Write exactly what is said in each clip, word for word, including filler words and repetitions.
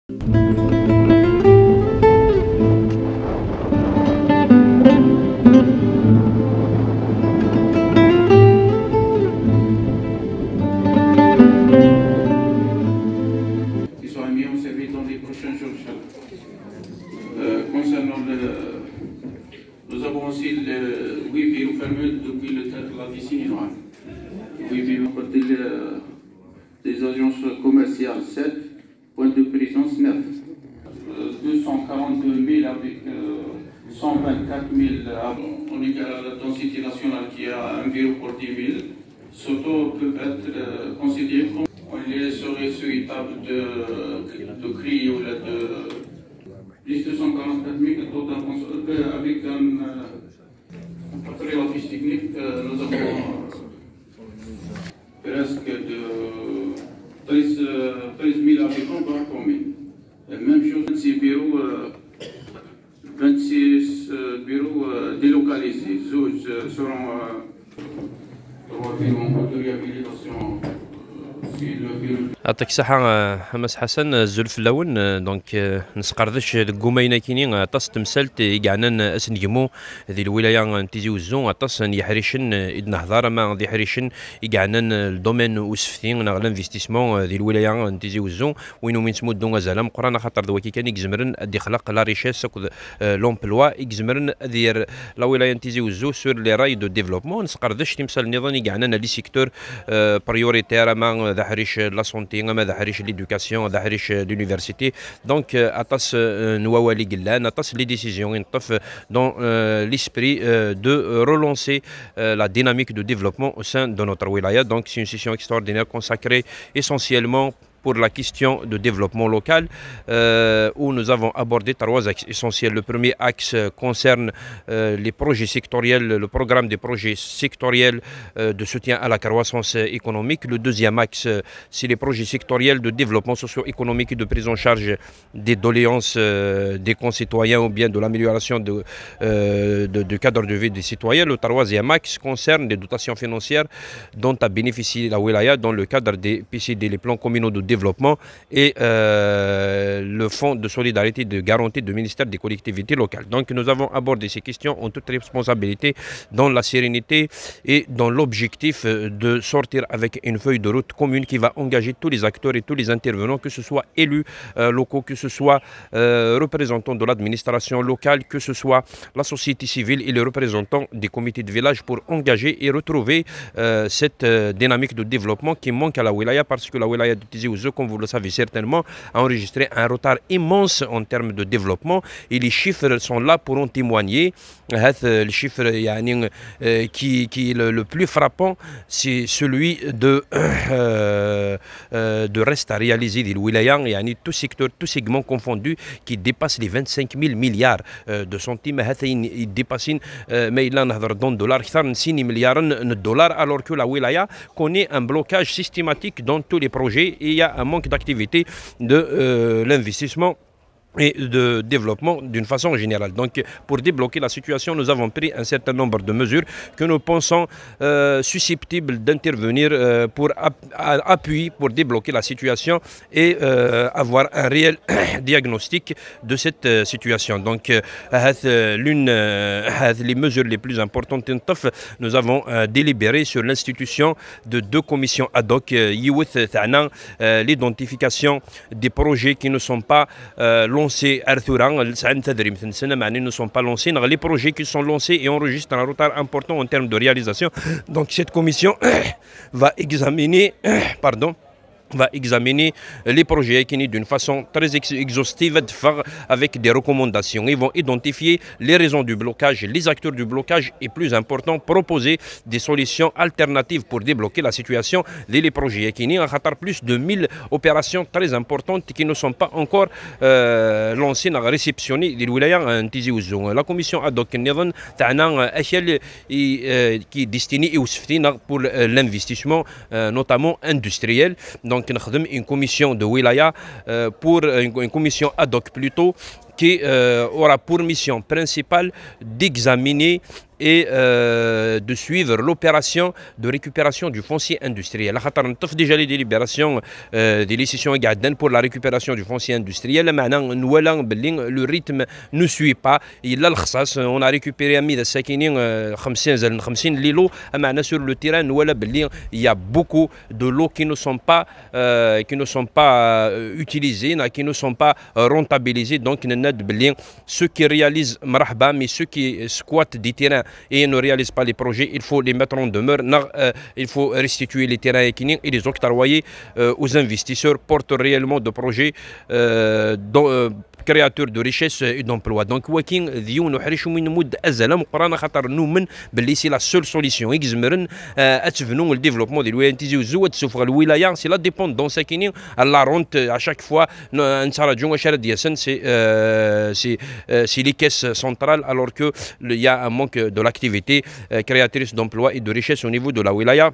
Concernant le, nous avons aussi le Wi-Fi fermé depuis le, la décennie noire. Wi-Fi côté des agences commerciales sept, point de présence neuf. deux cent quarante-deux mille avec euh, cent vingt-quatre mille. On est à la densité nationale qui a environ pour dix mille. Surtout peut être euh, considéré comme on serait souhaitable de, de créer ou de plus de cent quarante-quatre mille avec un euh, après la fiche technique, euh, nous avons euh, presque de treize mille habitants par commune. Et même chose, vingt-six bureaux, euh, vingt-six euh, bureaux euh, délocalisés. douze euh, seront euh, de réhabilitation. يعطيك الصحة حماس حسن الزلف اللون دونك نسقردش القومينا كيني عطاس تمثلت يقعنا اسنجمو ذي الولاية نتيزي وزون عطاس يحريشن إدنا هضارة ما ذي حريشن يقعنا الدومين وسفتين نغلا انفستيسمون ذي الولاية نتيزي وزون وينو من سمو دون زالام قرانا خاطر ذوكي كان يكزمرن ادي خلق لا ريشيس لومبلوا يكزمرن دير لا ولاية نتيزي وزو سور لي راي دو ديفلوبمون نسقردش تمثال النظام يقعنا لي سيكتور بريوريتير ما ذا حريش لا سونتي ما حريش ليدوكاسيون هذا حريش لونيفرسيتي دونك اطاس نواوالي قلان اطاس لي ديسيزيون ينطف دون ليسبري دو رولونسي لا ديناميك دو ديفلوبمون au sein de notre wilaya. Donc c'est une session extraordinaire consacrée essentiellement pour la question de développement local euh, où nous avons abordé trois axes essentiels. Le premier axe concerne euh, les projets sectoriels, le programme des projets sectoriels euh, de soutien à la croissance économique. Le deuxième axe, c'est les projets sectoriels de développement socio-économique et de prise en charge des doléances euh, des concitoyens ou bien de l'amélioration de, euh, de, de cadre de vie des citoyens. Le troisième axe concerne les dotations financières dont a bénéficié la wilaya dans le cadre des P C D, les plans communaux de développement et euh, le fonds de solidarité de garantie du ministère des collectivités locales. Donc nous avons abordé ces questions en toute responsabilité, dans la sérénité et dans l'objectif de sortir avec une feuille de route commune qui va engager tous les acteurs et tous les intervenants, que ce soit élus euh, locaux, que ce soit euh, représentants de l'administration locale, que ce soit la société civile et les représentants des comités de village, pour engager et retrouver euh, cette euh, dynamique de développement qui manque à la wilaya, parce que la wilaya de Tizi Ouzou, comme vous le savez certainement, a enregistré un retard immense en termes de développement et les chiffres sont là pour en témoigner. Le chiffre qui, qui est le, le plus frappant, c'est celui de, euh, euh, de reste à réaliser des wilayas, tout secteur, tout segment confondu, qui dépasse les vingt-cinq mille milliards de centimes. Il dépasse dans dollars, six milliards de dollars, alors que la wilaya connaît un blocage systématique dans tous les projets et il y a un manque d'activité de euh, l'investissement et de développement d'une façon générale. Donc pour débloquer la situation, nous avons pris un certain nombre de mesures que nous pensons euh, susceptibles d'intervenir euh, pour ap appuyer, pour débloquer la situation et euh, avoir un réel diagnostic de cette euh, situation. Donc euh, l'une euh, les mesures les plus importantes, nous avons euh, délibéré sur l'institution de deux commissions ad hoc, euh, l'identification des projets qui ne sont pas euh, lancés, ne sont pas lancés, les projets qui sont lancés et enregistrent un retard important en termes de réalisation. Donc cette commission va examiner, pardon, va examiner les projets qui d'une façon très exhaustive avec des recommandations. Ils vont identifier les raisons du blocage, les acteurs du blocage et plus important, proposer des solutions alternatives pour débloquer la situation. Les projets qui ont plus de mille opérations très importantes qui ne sont pas encore euh, lancées, réceptionnées. La commission ad hoc qui est destinée pour l'investissement, notamment industriel. Donc, Donc, nous avons une commission de wilaya euh, pour une, une commission ad hoc plutôt qui euh, aura pour mission principale d'examiner et euh, de suivre l'opération de récupération du foncier industriel. On a déjà les délibérations euh, des décisions pour la récupération du foncier industriel. Le rythme ne suit pas. On a récupéré cinquante lilos sur le terrain. Il y a beaucoup de lots qui ne sont pas, euh, qui ne sont pas euh, utilisés, qui ne sont pas euh, rentabilisés. Donc, ceux qui réalisent marhaba, mais ceux qui squattent des terrains et ne réalisent pas les projets, il faut les mettre en demeure. Euh, il faut restituer les terrains et les octroyer euh, aux investisseurs portent réellement de projets euh, dont, euh, créateurs de richesse et d'emploi. Donc, wakin ذيو نحرشوا من مود أزلة مقارنة خاطر نؤمن باللي سي لا سول سوليسيون يجزمرن أتفنوا الديفلوبمون ديال الولاية نتيجيو الزوات سوف الولاية سي لا ديبوندون ساكنين لا رونت à chaque fois نتراجعوا واش راه ديالسن سي سي سي لي كيس سنترال alors que il y a un manque de l'activité créatrice d'emploi et de richesse au niveau de la wilaya.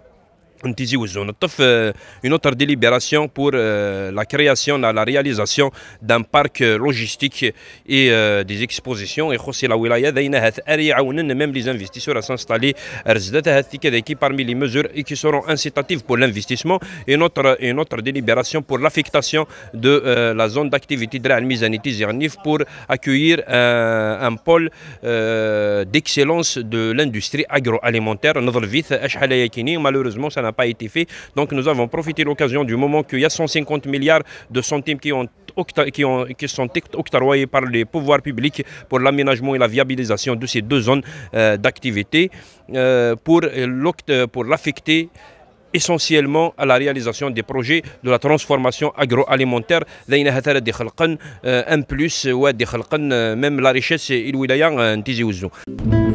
Une autre délibération pour euh, la création, la réalisation d'un parc logistique et euh, des expositions. Et la wilaya même les investisseurs à s'installer parmi les mesures qui seront incitatives pour l'investissement. Et une autre, une autre délibération pour l'affectation de euh, la zone d'activité de la Mizaniti pour accueillir euh, un pôle euh, d'excellence de l'industrie agroalimentaire. Malheureusement, ça n'a pas été fait. Donc nous avons profité de l'occasion du moment qu'il y a cent cinquante milliards de centimes qui, ont, qui, ont, qui sont octroyés par les pouvoirs publics pour l'aménagement et la viabilisation de ces deux zones euh, d'activité euh, pour, pour l'affecter essentiellement à la réalisation des projets de la transformation agroalimentaire. Un plus, même la richesse et le wilaya.